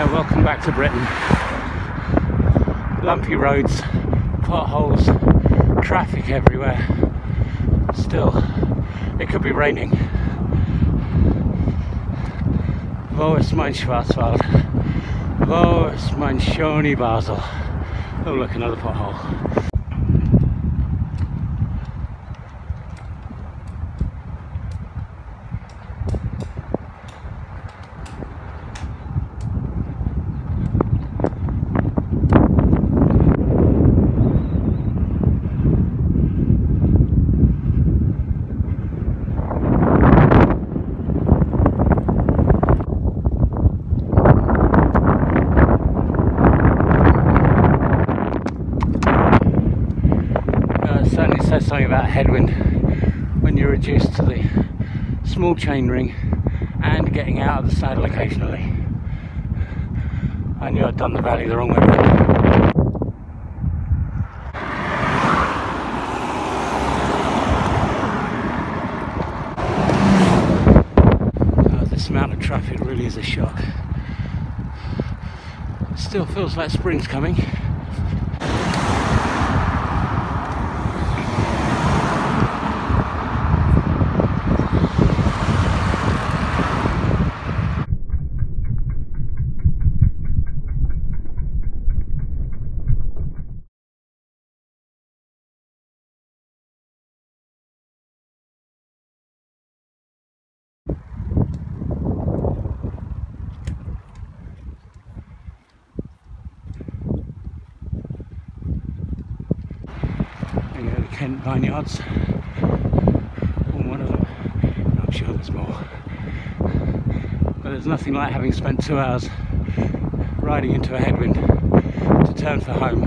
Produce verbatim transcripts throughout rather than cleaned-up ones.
Yeah, welcome back to Britain. Lumpy roads, potholes, traffic everywhere. Still, it could be raining. Wo ist mein Schwarzwald? Wo ist mein Schöne Basel? Oh look, another pothole. Certainly says something about headwind when you're reduced to the small chain ring and getting out of the saddle occasionally. I knew I'd done the valley the wrong way around. Oh, this amount of traffic really is a shock. It still feels like spring's coming. Kent vineyards, or one of them. I'm sure there's more, but there's nothing like having spent two hours riding into a headwind to turn for home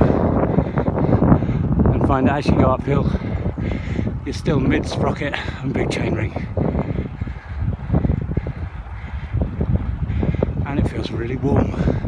and find that as you go uphill you're still mid sprocket and big chain ring, and it feels really warm.